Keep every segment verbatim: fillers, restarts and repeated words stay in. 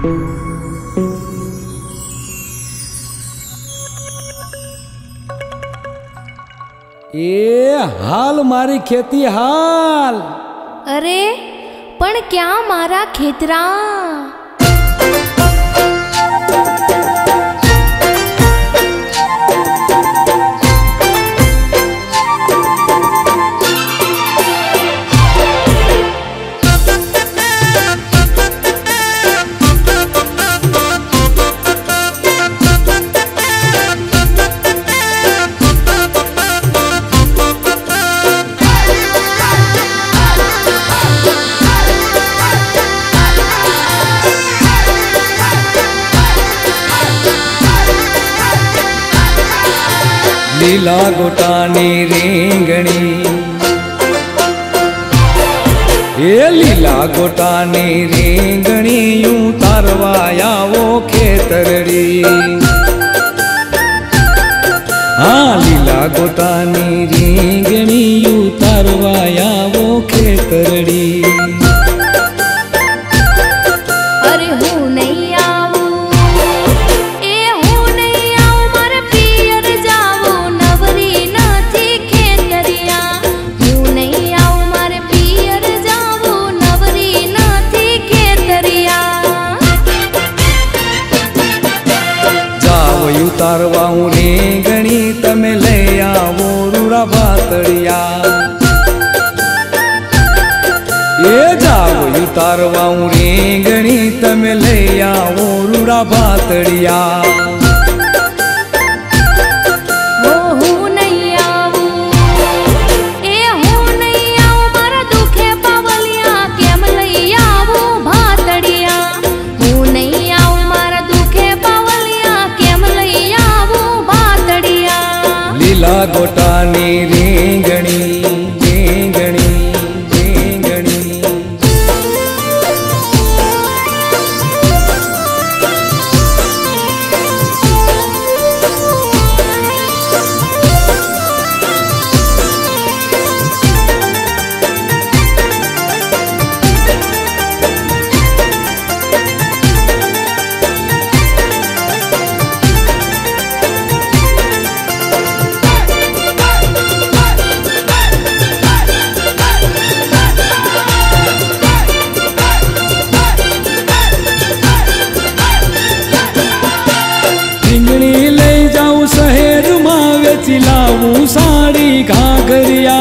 ए हाल मारी खेती हाल। अरे पण क्या मारा खेतरा। लीला गोटानी रेंगणी ये लीला गोटानी रेंगणी यूं तारवाया वो खेतरड़ी। हाँ लीला गोटानी रेंगणी यूं तारवाया वो खेतरड़ी। अरे हूँ नहीं तारवाऊं रेंगणी तमे ले आवो रूड़ा बातड़िया। ये जाओ यू तारवाऊं रेंगणी तमे ले आवो रूड़ा बातड़िया। लीला गोटानी रेंगणी रेंगणी रेंगणी। चिलाऊं साड़ी घाघरिया।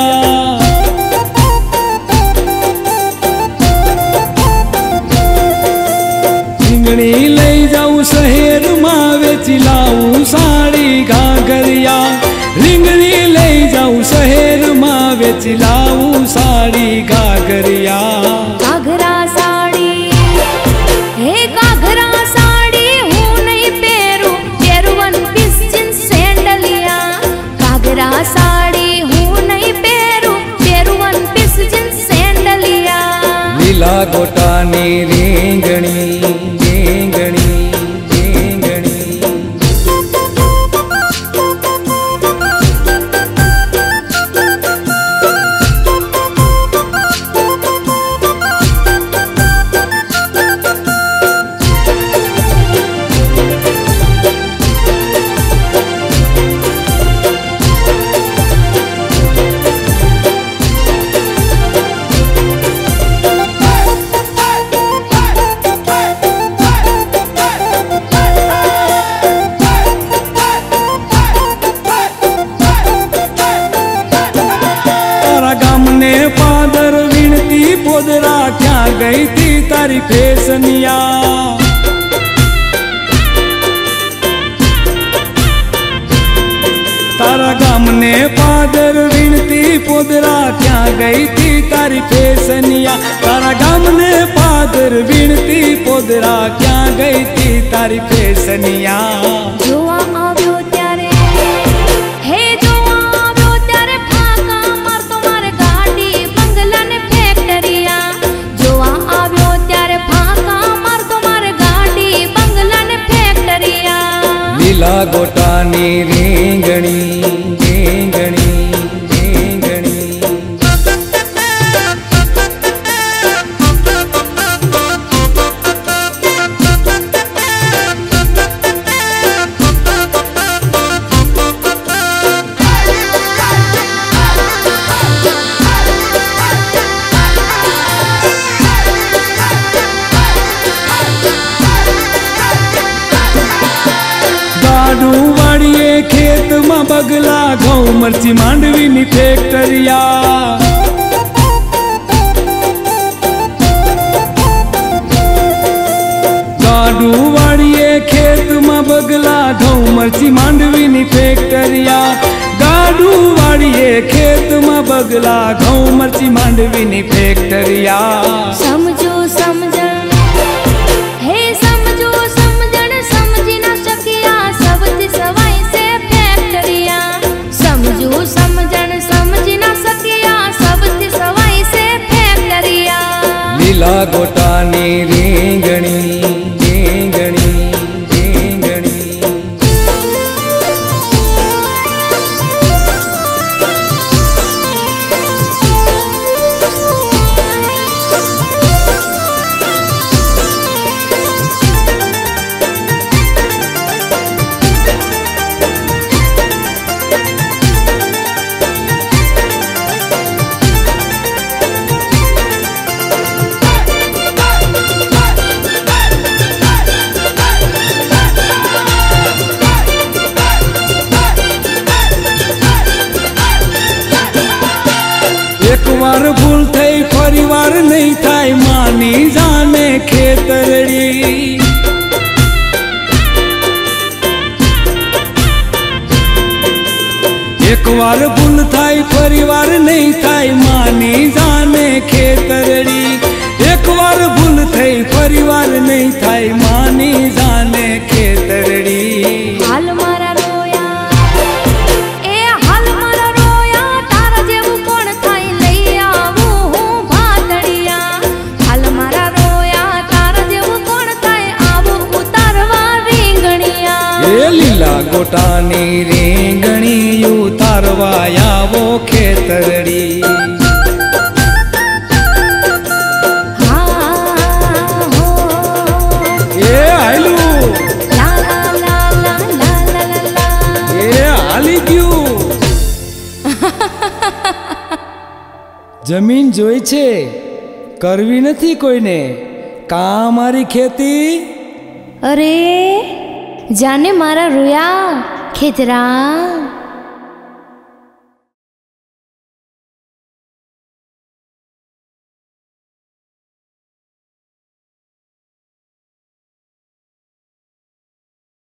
रिंगणी ले जाऊं शहर मावे चिलाऊं साड़ी घाघरिया। रिंगणी ले जाऊं शहर मावे चिलाऊं साड़ी घाघरिया। घाघरा साड़ी हे घाघरा साड़ी हूँ नहीं पेरू पेरू वन पीस जींस सैंडलिया। घाघरा साड़ी हूँ नहीं पेरू पेरू वन पीस जींस सैंडलिया। लीला गोटानी रेंगणी रेंगणी रेंगणी। पादर विनती पोदरा क्या गई थी तारी फेसनिया। तारा गाम ने पादर विनती पोदरा क्या गई थी तारी फेसनिया। तारा गाम ने पादर विनती पोदरा क्या गई थी तारी फेसनिया। जोआ आव्यो त्यारे लीला गोटानी रेंगणी रेंगणी रेंगणी। गाडू वाड़िए खेत में बगला घઉં मरची मांडवी नी फैक्टरिया गाडू वाड़िए खेत में बगला घઉં मरची मांडवी नी फैक्टरिया गाडू वाड़िए खेत में बगला घઉં मरची मांडवी नी फैक्टरिया समझो समझण हे समझो समझण समझी ना सकिया सबती सवाई से फैक्टरिया समझो समझण समझी ना सकिया सबती सवाई से फैक्टरिया लीला गोटानी रेंगणी रेंगणी रेंगणी एक बार भूल थई फरी वार नहीं थाय मानी जाने खेतरड़ी एक बार भूल थाई फरी वार नहीं थाय मानी जाने खेतरड़ी एक बार भूल थई फरी वार नहीं थाय मानी जाने खेतरड़ी हाल मारा रोया ए हाल मारा रोया तारा जेवू कोण थाई लई आवू हूँ भातड़िया हाल मारा रोया तारा जेवू कोण थाई आवू उतारवा રીંગણિયા ए लीला गोटानी रेंगणी उतारवा आवो खेतरड़ी हाँ हो ए आयलू ला ला ला ला ला ला ला ला ए आली क्यों जमीन जोई छे करवी नथी कोईने का मारी खेती अरे जाने मारा रोया खेतरा